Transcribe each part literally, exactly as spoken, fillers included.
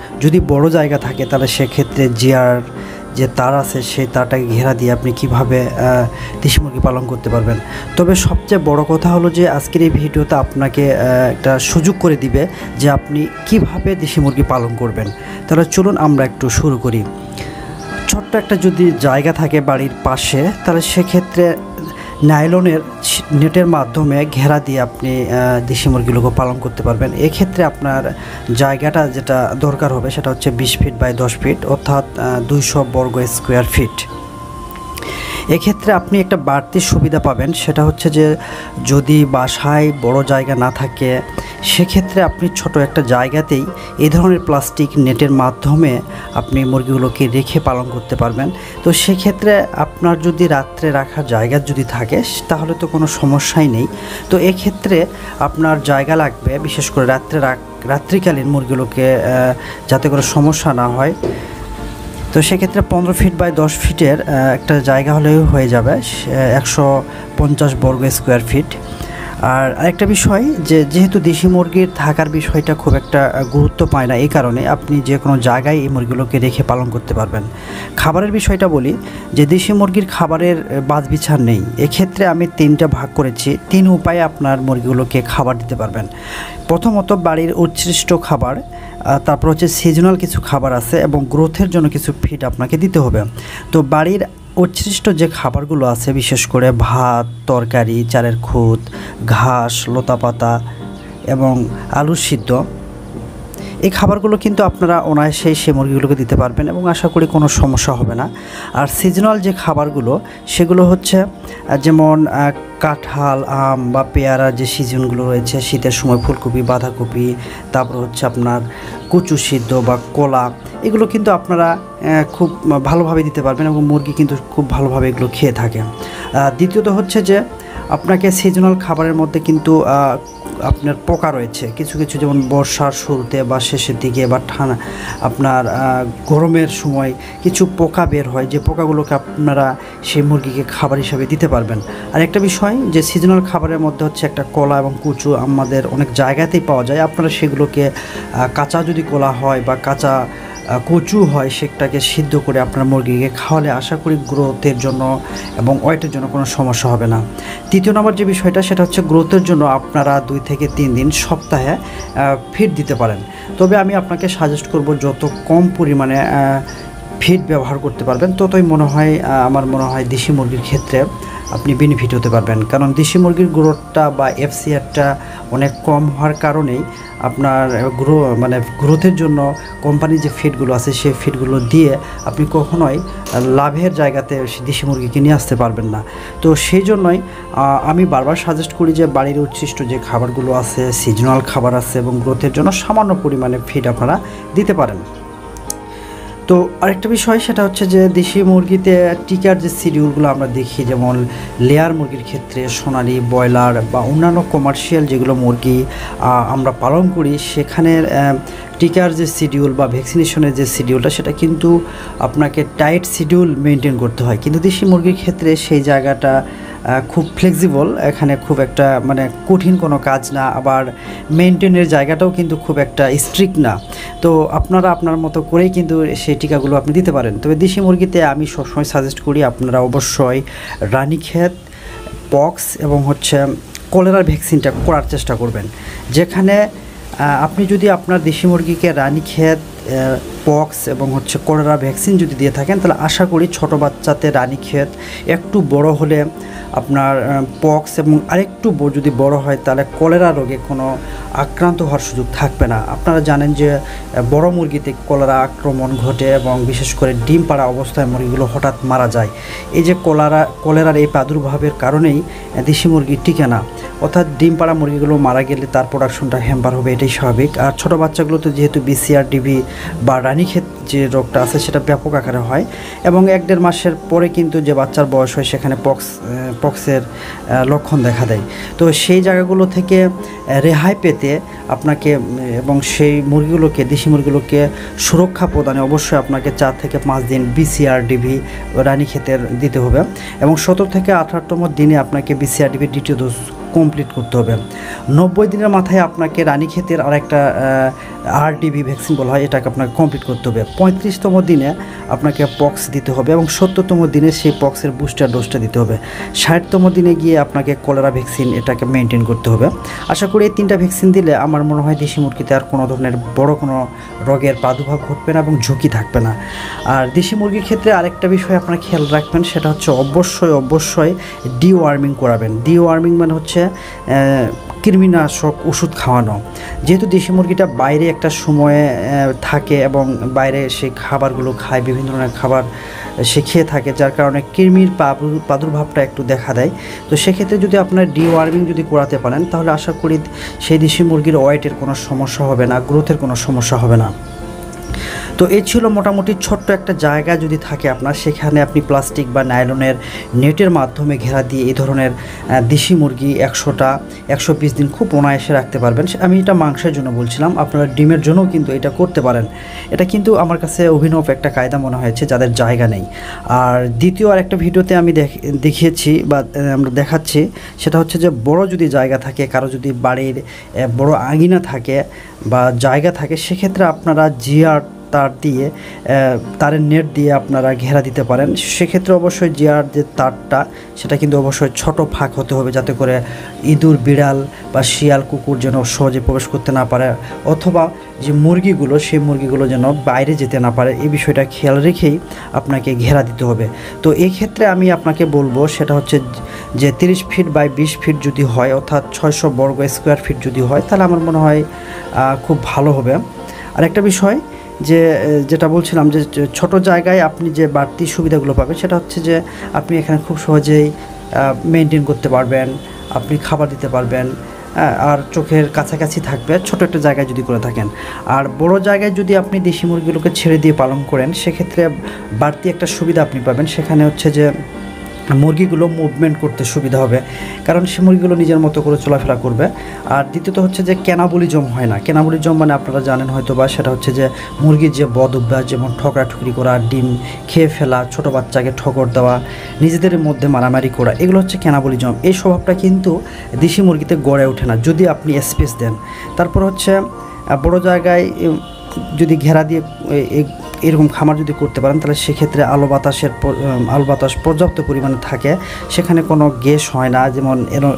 যদি বড় জায়গা থাকে তাহলে সেক্ষেত্রে জিয়ার যে তার আছে সেই তারটাকে ঘেরা দিয়ে আপনি কীভাবে দেশি মুরগি পালন করতে পারবেন। তবে সবচেয়ে বড় কথা হলো যে আজকের এই ভিডিওতে আপনাকে একটা সুযোগ করে দিবে যে আপনি কিভাবে দেশি মুরগি পালন করবেন। তাহলে চলুন আমরা একটু শুরু করি। ছোট্ট একটা যদি জায়গা থাকে বাড়ির পাশে, তাহলে সেক্ষেত্রে নাইলনের নেটের মাধ্যমে ঘেরা দিয়ে আপনি দেশি মুরগিগুলোকে পালন করতে পারবেন। এক্ষেত্রে আপনার জায়গাটা যেটা দরকার হবে সেটা হচ্ছে বিশ ফিট বাই দশ ফিট অর্থাৎ দুইশো বর্গ স্কোয়ার ফিট। এক্ষেত্রে আপনি একটা বাড়তি সুবিধা পাবেন, সেটা হচ্ছে যে যদি বাসায় বড় জায়গা না থাকে সেক্ষেত্রে আপনি ছোট একটা জায়গাতেই এই ধরনের প্লাস্টিক নেটের মাধ্যমে আপনি মুরগিগুলোকে রেখে পালন করতে পারবেন। তো সেক্ষেত্রে আপনার যদি রাত্রে রাখার জায়গা যদি থাকে তাহলে তো কোনো সমস্যাই নেই। তো এক্ষেত্রে আপনার জায়গা লাগবে বিশেষ করে রাত্রে রাত্রিকালীন মুরগিগুলোকে যাতে করে সমস্যা না হয়। তো সেক্ষেত্রে পনেরো ফিট বাই দশ ফিটের একটা জায়গা হলেও হয়ে যাবে, একশো পঞ্চাশ বর্গ স্কোয়ার ফিট। আর আরেকটা বিষয় যে যেহেতু দেশি মুরগির থাকার বিষয়টা খুব একটা গুরুত্ব পায় না, এই কারণে আপনি যে কোনো জায়গায় এই মুরগিগুলোকে রেখে পালন করতে পারবেন। খাবারের বিষয়টা বলি যে দেশি মুরগির খাবারের বাছবিচার নেই। এক্ষেত্রে আমি তিনটা ভাগ করেছি, তিন উপায়ে আপনার মুরগিগুলোকে খাবার দিতে পারবেন। প্রথমত বাড়ির উচ্ছিষ্ট খাবার, তারপর হচ্ছে সিজনাল কিছু খাবার আছে এবং গ্রোথের জন্য কিছু ফিড আপনাকে দিতে হবে। তো বাড়ির উচ্ছিষ্ট যে খাবারগুলো আছে বিশেষ করে ভাত, তরকারি, চালের খুদ, ঘাস, লতাপাতা এবং আলু সিদ্ধ, এই খাবারগুলো কিন্তু আপনারা অনায়াসেই সেই মুরগিগুলোকে দিতে পারবেন এবং আশা করি কোনো সমস্যা হবে না। আর সিজনাল যে খাবারগুলো সেগুলো হচ্ছে যেমন কাঁঠাল, আম বা পেয়ারার যে সিজনগুলো রয়েছে, শীতের সময় ফুলকপি, বাঁধাকপি, তারপর হচ্ছে আপনার কচু সিদ্ধ বা কলা, এগুলো কিন্তু আপনারা খুব ভালোভাবে দিতে পারবেন এবং মুরগি কিন্তু খুব ভালোভাবে এগুলো খেয়ে থাকে। দ্বিতীয়ত হচ্ছে যে আপনাকে সিজনাল খাবারের মধ্যে কিন্তু আপনার পোকা রয়েছে কিছু কিছু, যেমন বর্ষার শুরুতে বা শেষের দিকে বা ঠান্ডা আপনার গরমের সময় কিছু পোকা বের হয়, যে পোকাগুলোকে আপনারা সেই মুরগিকে খাবার হিসাবে দিতে পারবেন। আর একটা বিষয় যে সিজনাল খাবারের মধ্যে হচ্ছে একটা কলা এবং কুচু আমাদের অনেক জায়গাতেই পাওয়া যায়, আপনারা সেগুলোকে কাঁচা যদি কলা হয় বা কাঁচা কচু হয় সেটাকে সিদ্ধ করে আপনার মুরগিকে খাওয়ালে আশা করি গ্রোথের জন্য এবং ওয়েটের জন্য কোনো সমস্যা হবে না। তৃতীয় নম্বর যে বিষয়টা সেটা হচ্ছে গ্রোথের জন্য আপনারা দুই থেকে তিন দিন সপ্তাহে ফিড দিতে পারেন। তবে আমি আপনাকে সাজেস্ট করব যত কম পরিমাণে ফিড ব্যবহার করতে পারবেন ততই মনে হয় আমার মনে হয় দেশি মুরগির ক্ষেত্রে আপনি বেনিফিট হতে পারবেন। কারণ দেশি মুরগির গ্রোথটা বা এফসিআরটা অনেক কম হওয়ার কারণেই আপনার গ্রো মানে গ্রোথের জন্য কোম্পানির যে ফিডগুলো আছে সেই ফিডগুলো দিয়ে আপনি কখনোই লাভের জায়গাতে দেশি মুরগিকে নিয়ে আসতে পারবেন না। তো সেই জন্যই আমি বারবার সাজেস্ট করি যে বাড়ির উচ্ছিষ্ট যে খাবারগুলো আছে, সিজনাল খাবার আছে এবং গ্রোথের জন্য সামান্য পরিমাণে ফিড আপনারা দিতে পারেন। তো আরেকটা বিষয় সেটা হচ্ছে যে দেশি মুরগিতে টিকার যে শিডিউলগুলো আমরা দেখি, যেমন লেয়ার মুরগির ক্ষেত্রে সোনালি, ব্রয়লার বা অন্যান্য কমার্শিয়াল যেগুলো মুরগি আমরা পালন করি সেখানে টিকার যে শিডিউল বা ভ্যাকসিনেশনের যে শিডিউলটা সেটা কিন্তু আপনাকে টাইট শিডিউল মেনটেন করতে হয়, কিন্তু দেশি মুরগির ক্ষেত্রে সেই জায়গাটা খুব ফ্লেক্সিবল, এখানে খুব একটা মানে কঠিন কোনো কাজ না, আবার মেনটেনের জায়গাটাও কিন্তু খুব একটা স্ট্রিক্ট না। তো আপনারা আপনার মতো করেই কিন্তু সেই টিকাগুলো আপনি দিতে পারেন। তবে দেশি মুরগিতে আমি সবসময় সাজেস্ট করি আপনারা অবশ্যই রানীক্ষেত, পক্স এবং হচ্ছে কলেরার ভ্যাকসিনটা করার চেষ্টা করবেন। যেখানে আপনি যদি আপনার দেশি মুরগিকে রানীক্ষেত, পক্স এবং হচ্ছে কলেরা ভ্যাকসিন যদি দিয়ে থাকেন তাহলে আশা করি ছোটো বাচ্চাতে রানীক্ষেত, একটু বড় হলে আপনার পক্স এবং আরেকটু যদি বড় হয় তাহলে কলেরা রোগে কোনো আক্রান্ত হওয়ার সুযোগ থাকবে না। আপনারা জানেন যে বড় মুরগিতে কলেরা আক্রমণ ঘটে এবং বিশেষ করে ডিম পাড়া অবস্থায় মুরগিগুলো হঠাৎ মারা যায়। এই যে কলেরা কলেরার এই প্রাদুর্ভাবের কারণেই দেশি মুরগি টিকে না, অর্থাৎ ডিম পাড়া মুরগিগুলো মারা গেলে তার প্রোডাকশনটা হ্যাম্পার হবে, এটাই স্বাভাবিক। আর ছোটো বাচ্চাগুলোতে যেহেতু বিসিআর ডিবি বা রানীক্ষেত যে রোগটা আছে সেটা ব্যাপক আকারে হয় এবং এক দেড় মাসের পরে কিন্তু যে বাচ্চার বয়স হয় সেখানে পক্স পক্সের লক্ষণ দেখা দেয়। তো সেই জায়গাগুলো থেকে রেহাই পেতে আপনাকে এবং সেই মুরগিগুলোকে দেশি মুরগিগুলোকে সুরক্ষা প্রদানে অবশ্যই আপনাকে চার থেকে পাঁচ দিন বিসিআর ডিভি রানীক্ষেতের দিতে হবে এবং সতেরো থেকে আঠারোতম দিনে আপনাকে বিসিআর ডিভির দ্বিতীয় ডোজ কমপ্লিট করতে হবে। নব্বই দিনের মাথায় আপনাকে রানীক্ষেতের আর একটা আরডিবি ভ্যাকসিন বলা হয়, এটাকে আপনাকে কমপ্লিট করতে হবে। পঁয়ত্রিশতম দিনে আপনাকে পক্স দিতে হবে এবং সত্তরতম দিনে সেই পক্সের বুস্টার ডোজটা দিতে হবে। ষাটতম দিনে গিয়ে আপনাকে কলেরা ভ্যাকসিন এটাকে মেনটেন করতে হবে। আশা করি এই তিনটা ভ্যাকসিন দিলে আমার মনে হয় দেশি মুরগিতে আর কোনো ধরনের বড় কোনো রোগের প্রাদুর্ভাব ঘটবে না এবং ঝুঁকি থাকবে না। আর দেশি মুরগির ক্ষেত্রে আরেকটা বিষয় আপনারা খেয়াল রাখবেন, সেটা হচ্ছে অবশ্যই অবশ্যই ডিওয়ার্মিং করাবেন। ডিওয়ার্মিং মানে হচ্ছে কৃমিনাশক ওষুধ খাওয়ানো। যেহেতু দেশি মুরগিটা বাইরে একটা সময়ে থাকে এবং বাইরে সেই খাবারগুলো খায়, বিভিন্ন ধরনের খাবার সে খেয়ে থাকে, যার কারণে কৃমির প্রাদুর্ভাবটা একটু দেখা দেয়। তো সেক্ষেত্রে যদি আপনার ডিওয়ার্মিং যদি করাতে পারেন তাহলে আশা করি সেই দেশি মুরগির ওয়েটের কোনো সমস্যা হবে না, গ্রোথের কোনো সমস্যা হবে না। তো এই ছিল মোটামুটি ছোট্ট একটা জায়গা যদি থাকে আপনার, সেখানে আপনি প্লাস্টিক বা নাইলনের নেটের মাধ্যমে ঘেরা দিয়ে এই ধরনের দেশি মুরগি একশোটা একশো বিশ দিন খুব অনায়াসে রাখতে পারবেন। আমি এটা মাংসের জন্য বলছিলাম, আপনারা ডিমের জন্যও কিন্তু এটা করতে পারেন। এটা কিন্তু আমার কাছে অভিনব একটা কায়দা মনে হয়েছে যাদের জায়গা নেই। আর দ্বিতীয় আর একটা ভিডিওতে আমি দেখিয়েছি বা আমরা দেখাচ্ছি, সেটা হচ্ছে যে বড় যদি জায়গা থাকে, কারো যদি বাড়ির বড় আঙিনা থাকে বা জায়গা থাকে, সেক্ষেত্রে আপনারা জিআর তার দিয়ে তারের নেট দিয়ে আপনারা ঘেরা দিতে পারেন। সেক্ষেত্রে অবশ্যই জিআর যে তারটা সেটা কিন্তু অবশ্যই ছোট ফাঁক হতে হবে, যাতে করে ইঁদুর, বিড়াল বা শিয়াল, কুকুর যেন সহজে প্রবেশ করতে না পারে, অথবা যে মুরগিগুলো সেই মুরগিগুলো যেন বাইরে যেতে না পারে, এই বিষয়টা খেয়াল রেখেই আপনাকে ঘেরা দিতে হবে। তো এই ক্ষেত্রে আমি আপনাকে বলবো সেটা হচ্ছে যে তিরিশ ফিট বাই বিশ ফিট যদি হয়, অর্থাৎ ছয়শো বর্গ স্কোয়ার ফিট যদি হয়, তাহলে আমার মনে হয় খুব ভালো হবে। আরেকটা বিষয় যে যেটা বলছিলাম, যে ছোট জায়গায় আপনি যে বাড়তি সুবিধাগুলো পাবেন সেটা হচ্ছে যে আপনি এখানে খুব সহজেই মেনটেন করতে পারবেন, আপনি খাবার দিতে পারবেন, আর চোখের কাছাকাছি থাকবে ছোট একটা জায়গায় যদি করে থাকেন। আর বড় জায়গায় যদি আপনি দেশি মুরগিগুলোকে ছেড়ে দিয়ে পালন করেন, সেক্ষেত্রে বাড়তি একটা সুবিধা আপনি পাবেন, সেখানে হচ্ছে যে মুরগিগুলো মুভমেন্ট করতে সুবিধা হবে, কারণ সে মুরগিগুলো নিজের মতো করে চলাফেরা করবে। আর দ্বিতীয়ত হচ্ছে যে ক্যানাবলিজম হয় না। ক্যানাবলিজম মানে আপনারা জানেন হয়তো বা, সেটা হচ্ছে যে মুরগির যে বদ অভ্যাস, যেমন ঠকরা ঠুকরি করা, ডিম খেয়ে ফেলা, ছোট বাচ্চাকে ঠকর দেওয়া, নিজেদের মধ্যে মারামারি করা, এগুলো হচ্ছে ক্যানাবলিজম। এই স্বভাবটা কিন্তু দেশি মুরগিতে গড়ে ওঠে না যদি আপনি স্পেস দেন। তারপর হচ্ছে বড় জায়গায় যদি ঘেরা দিয়ে এরকম খামার যদি করতে পারেন, তাহলে সেক্ষেত্রে আলো বাতাসের আলো বাতাস পর্যাপ্ত পরিমাণে থাকে, সেখানে কোনো গ্যাস হয় না, যেমন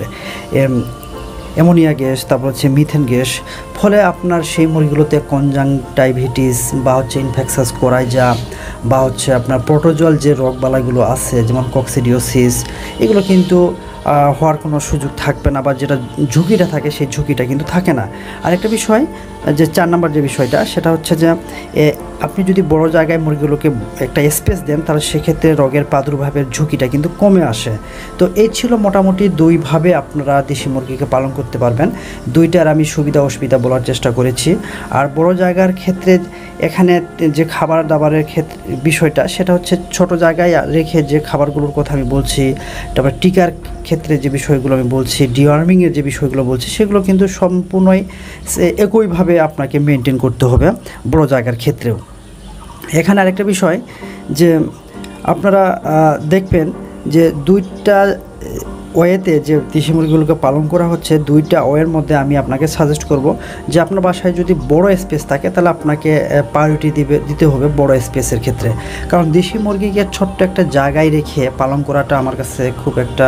অ্যামোনিয়া গ্যাস, তারপর হচ্ছে মিথেন গ্যাস। ফলে আপনার সেই মুরগিগুলোতে কনজাংটাইভিটিস বা হচ্ছে ইনফেকশাস কোরাইজা বা হচ্ছে আপনার প্রোটোজোয়াল যে রোগবালাইগুলো আছে, যেমন কক্সিডিওসিস, এগুলো কিন্তু হওয়ার কোনো সুযোগ থাকবে না, বা যেটা ঝুঁকিটা থাকে সেই ঝুঁকিটা কিন্তু থাকে না। আরেকটা বিষয়, যে চার নম্বর যে বিষয়টা, সেটা হচ্ছে যে আপনি যদি বড় জায়গায় মুরগিগুলোকে একটা স্পেস দেন, তাহলে সেক্ষেত্রে রোগের প্রাদুর্ভাবের ঝুঁকিটা কিন্তু কমে আসে। তো এই ছিল মোটামুটি দুইভাবে আপনারা দেশি মুরগিকে পালন করতে পারবেন। দুইটার আমি সুবিধা অসুবিধা বলার চেষ্টা করেছি। আর বড় জায়গার ক্ষেত্রে এখানে যে খাবার দাবারের ক্ষেত্রে বিষয়টা, সেটা হচ্ছে ছোট জায়গায় রেখে যে খাবারগুলোর কথা আমি বলছি, তারপর টিকার ক্ষেত্রে যে বিষয়গুলো আমি বলছি, ডিওয়ার্মিংয়ের যে বিষয়গুলো বলছি, সেগুলো কিন্তু সম্পূর্ণই একইভাবে আপনাকে মেনটেন করতে হবে বড় জায়গার ক্ষেত্রেও। এখানে আরেকটা বিষয় যে আপনারা দেখবেন যে দুইটা ওয়েতে যে দেশি মুরগিগুলোকে পালন করা হচ্ছে, দুইটা ওয়ের মধ্যে আমি আপনাকে সাজেস্ট করব যে আপনার বাসায় যদি বড় স্পেস থাকে, তাহলে আপনাকে প্রায়োরিটি দিবে দিতে হবে বড় স্পেসের ক্ষেত্রে। কারণ দেশি মুরগিকে ছোট্ট একটা জায়গায় রেখে পালন করাটা আমার কাছে খুব একটা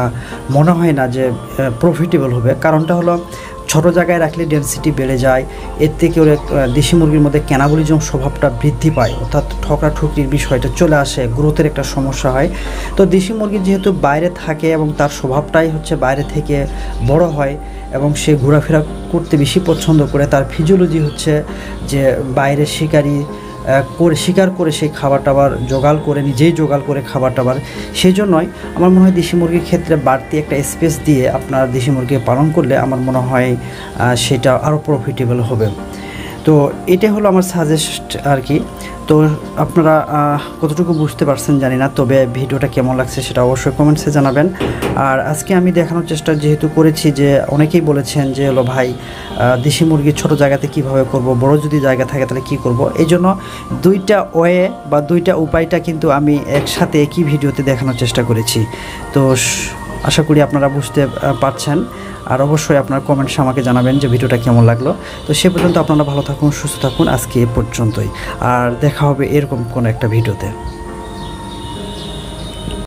মনে হয় না যে প্রফিটেবল হবে। কারণটা হলো, ছোটো জায়গায় রাখলে ডেনসিটি বেড়ে যায়, এর থেকে ওর দেশি মুরগির মধ্যে ক্যানাবলিজম স্বভাবটা বৃদ্ধি পায়, অর্থাৎ ঠকরা ঠুকরির বিষয়টা চলে আসে, গ্রোথের একটা সমস্যা হয়। তো দেশি মুরগি যেহেতু বাইরে থাকে এবং তার স্বভাবটাই হচ্ছে বাইরে থেকে বড় হয় এবং সে ঘোরাফেরা করতে বেশি পছন্দ করে, তার ফিজিওলজি হচ্ছে যে বাইরে শিকারি করে শিকার করে সেই খাবার টাবার জোগাড় করে, নিজেই জোগাড় করে খাবার টাবার। সেই জন্যই আমার মনে হয় দেশি মুরগির ক্ষেত্রে বাড়তি একটা স্পেস দিয়ে আপনার দেশি মুরগি পালন করলে আমার মনে হয় সেটা আরও প্রফিটেবল হবে। তো এটা হলো আমার সাজেস্ট আর কি। তো আপনারা কতটুকু বুঝতে পারছেন জানি না, তবে ভিডিওটা কেমন লাগছে সেটা অবশ্যই কমেন্টসে জানাবেন। আর আজকে আমি দেখানোর চেষ্টা যেহেতু করেছি, যে অনেকেই বলেছেন যে হলো ভাই দেশি মুরগি ছোট জায়গাতে কিভাবে করব, বড় যদি জায়গা থাকে তাহলে কি করব। এই জন্য দুইটা ওয়ে বা দুইটা উপায়টা কিন্তু আমি একসাথে একই ভিডিওতে দেখানোর চেষ্টা করেছি। তো আশা করি আপনারা বুঝতে পারছেন। আর অবশ্যই আপনার কমেন্টস আমাকে জানাবেন যে ভিডিওটা কেমন লাগলো। তো সে পর্যন্ত আপনারা ভালো থাকুন, সুস্থ থাকুন, আজকে এ পর্যন্তই। আর দেখা হবে এরকম কোনো একটা ভিডিওতে।